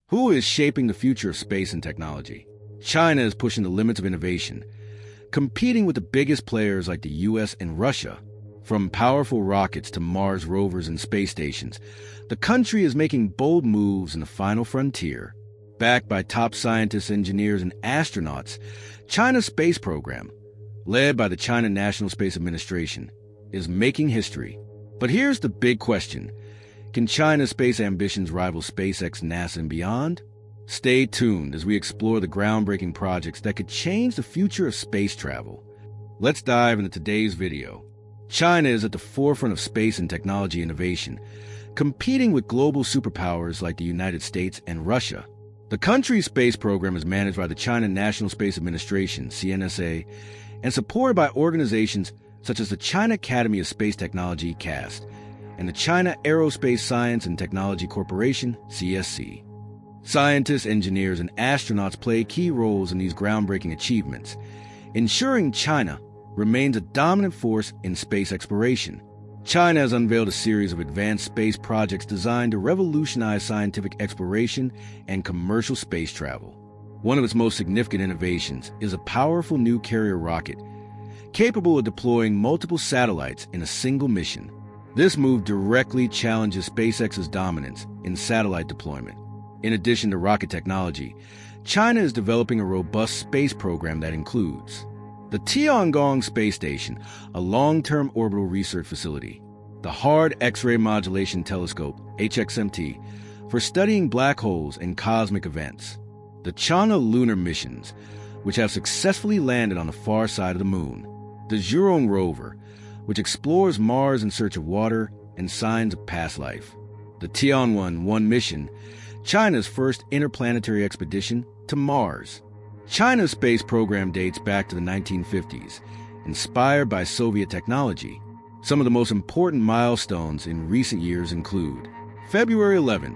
Who is shaping the future of space and technology? China is pushing the limits of innovation, competing with the biggest players like the US and Russia. From powerful rockets to Mars rovers and space stations, the country is making bold moves in the final frontier. Backed by top scientists, engineers, and astronauts, China's space program, led by the China National Space Administration, is making history. But here's the big question. Can China's space ambitions rival SpaceX, NASA, and beyond? Stay tuned as we explore the groundbreaking projects that could change the future of space travel. Let's dive into today's video. China is at the forefront of space and technology innovation, competing with global superpowers like the United States and Russia. The country's space program is managed by the China National Space Administration, CNSA, and supported by organizations such as the China Academy of Space Technology, CAST, and the China Aerospace Science and Technology Corporation, CSC. Scientists, engineers, and astronauts play key roles in these groundbreaking achievements, ensuring China remains a dominant force in space exploration. China has unveiled a series of advanced space projects designed to revolutionize scientific exploration and commercial space travel. One of its most significant innovations is a powerful new carrier rocket capable of deploying multiple satellites in a single mission. This move directly challenges SpaceX's dominance in satellite deployment. In addition to rocket technology, China is developing a robust space program that includes the Tiangong Space Station, a long-term orbital research facility, the Hard X-ray Modulation Telescope, HXMT, for studying black holes and cosmic events, the Chang'e lunar missions, which have successfully landed on the far side of the moon, the Zhurong rover, which explores Mars in search of water and signs of past life, the Tianwen-1 mission, China's first interplanetary expedition to Mars. China's space program dates back to the 1950s, inspired by Soviet technology. Some of the most important milestones in recent years include February 11,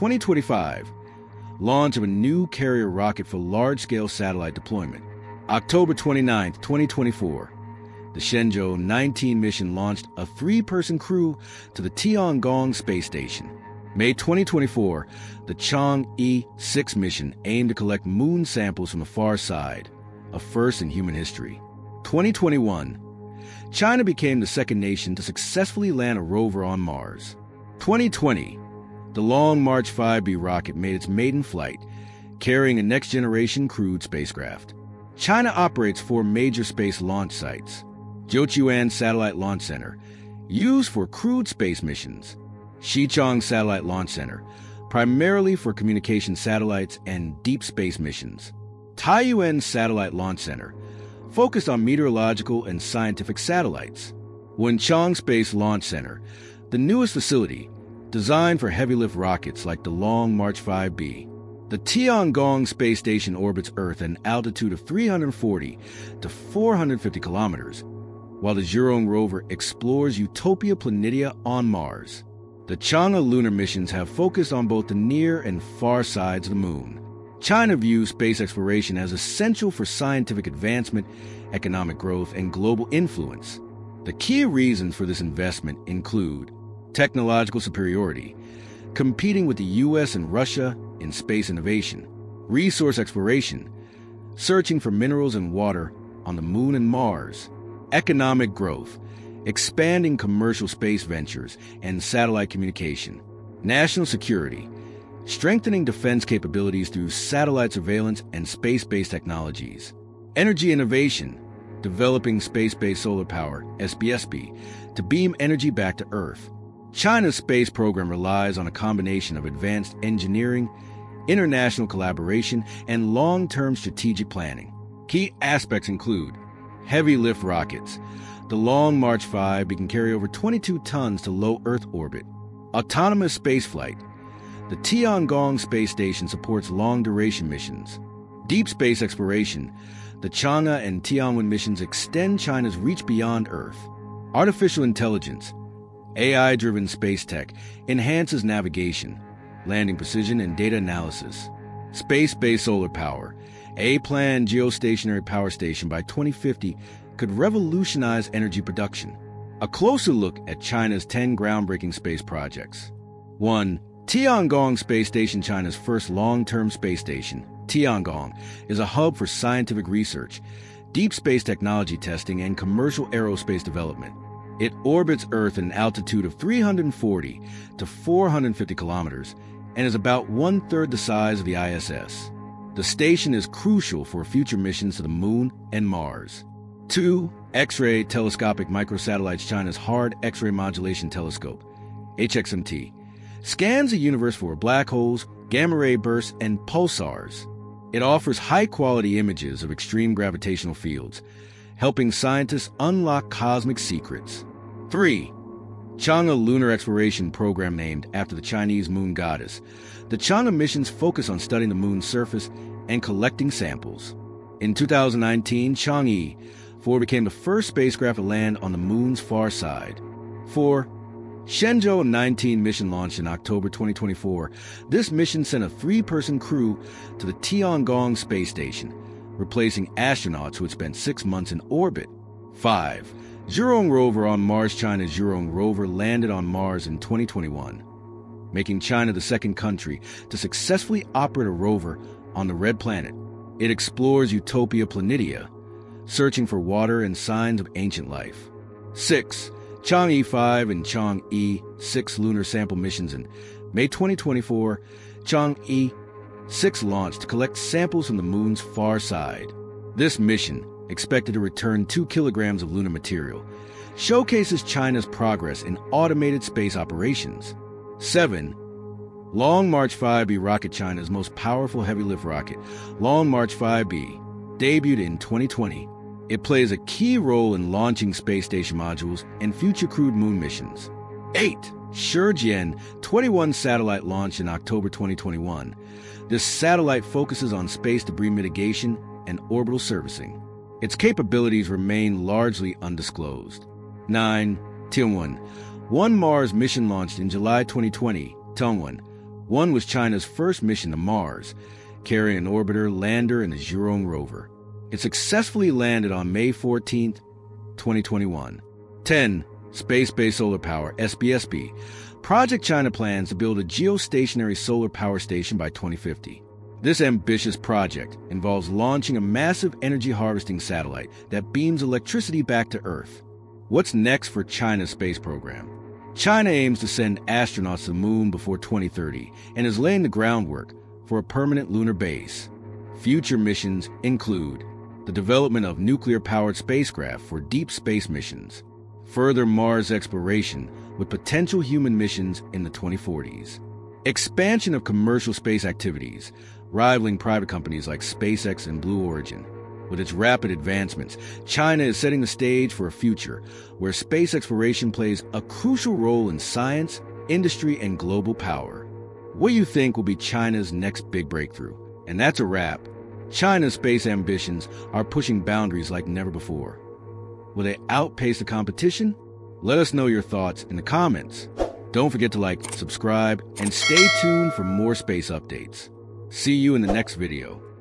2025, launch of a new carrier rocket for large-scale satellite deployment. October 29, 2024, the Shenzhou 19 mission launched a 3-person crew to the Tiangong space station. May 2024, the Chang'e 6 mission aimed to collect moon samples from the far side, a first in human history. 2021, China became the second nation to successfully land a rover on Mars. 2020, the Long March 5B rocket made its maiden flight, carrying a next-generation crewed spacecraft. China operates 4 major space launch sites: Jiuquan Satellite Launch Center, used for crewed space missions; Xichang Satellite Launch Center, primarily for communication satellites and deep space missions; Taiyuan Satellite Launch Center, focused on meteorological and scientific satellites; Wenchang Space Launch Center, the newest facility, designed for heavy-lift rockets like the Long March 5B. The Tiangong space station orbits Earth at an altitude of 340 to 450 kilometers, while the Zhurong rover explores Utopia Planitia on Mars. The Chang'e lunar missions have focused on both the near and far sides of the moon. China views space exploration as essential for scientific advancement, economic growth, and global influence. The key reasons for this investment include technological superiority, competing with the US and Russia in space innovation; resource exploration, searching for minerals and water on the moon and Mars; economic growth, expanding commercial space ventures and satellite communication; national security, strengthening defense capabilities through satellite surveillance and space-based technologies; energy innovation, developing space-based solar power, SBSP, to beam energy back to Earth. China's space program relies on a combination of advanced engineering, international collaboration, and long-term strategic planning. Key aspects include heavy-lift rockets. The Long March 5 can carry over 22 tons to low Earth orbit. Autonomous spaceflight. The Tiangong space station supports long-duration missions. Deep space exploration. The Chang'e and Tianwen missions extend China's reach beyond Earth. Artificial intelligence. AI-driven space tech enhances navigation, landing precision, and data analysis. Space-based solar power. A planned geostationary power station by 2050 could revolutionize energy production. A closer look at China's 10 groundbreaking space projects. 1. Tiangong Space Station, China's first long-term space station, Tiangong, is a hub for scientific research, deep space technology testing, and commercial aerospace development. It orbits Earth at an altitude of 340 to 450 kilometers and is about one-third the size of the ISS. The station is crucial for future missions to the Moon and Mars. 2. X-ray Telescopic Microsatellites, China's Hard X-ray Modulation Telescope, HXMT, scans the universe for black holes, gamma-ray bursts, and pulsars. It offers high-quality images of extreme gravitational fields, helping scientists unlock cosmic secrets. 3. Chang'e Lunar Exploration Program, named after the Chinese moon goddess. The Chang'e missions focus on studying the moon's surface and collecting samples. In 2019, Chang'e 4 became the first spacecraft to land on the moon's far side. 4. Shenzhou 19 mission launched in October 2024. This mission sent a 3-person crew to the Tiangong space station, replacing astronauts who had spent 6 months in orbit. 5. Zhurong rover on Mars. China's Zhurong rover landed on Mars in 2021, making China the second country to successfully operate a rover on the Red Planet. It explores Utopia Planitia, searching for water and signs of ancient life. 6. Chang'e 5 and Chang'e 6 lunar sample missions. In May 2024, Chang'e 6 launched to collect samples from the moon's far side. This mission, expected to return 2 kilograms of lunar material, showcases China's progress in automated space operations. 7. Long March 5B rocket. China's most powerful heavy-lift rocket, Long March 5B, debuted in 2020. It plays a key role in launching space station modules and future crewed moon missions. 8. Shenzhou 21 satellite launched in October 2021. This satellite focuses on space debris mitigation and orbital servicing. Its capabilities remain largely undisclosed. 9. Tianwen 1 Mars mission launched in July 2020. Tianwen 1 was China's first mission to Mars, carrying an orbiter, lander, and a Zhurong rover. It successfully landed on May 14, 2021. 10. Space-Based Solar Power, SBSP. Project China plans to build a geostationary solar power station by 2050. This ambitious project involves launching a massive energy harvesting satellite that beams electricity back to Earth. What's next for China's space program? China aims to send astronauts to the moon before 2030 and is laying the groundwork for a permanent lunar base. Future missions include the development of nuclear-powered spacecraft for deep space missions, further Mars exploration with potential human missions in the 2040s, expansion of commercial space activities, rivaling private companies like SpaceX and Blue Origin. With its rapid advancements, China is setting the stage for a future where space exploration plays a crucial role in science, industry, and global power. What do you think will be China's next big breakthrough? And that's a wrap. China's space ambitions are pushing boundaries like never before. Will they outpace the competition? Let us know your thoughts in the comments. Don't forget to like, subscribe, and stay tuned for more space updates. See you in the next video.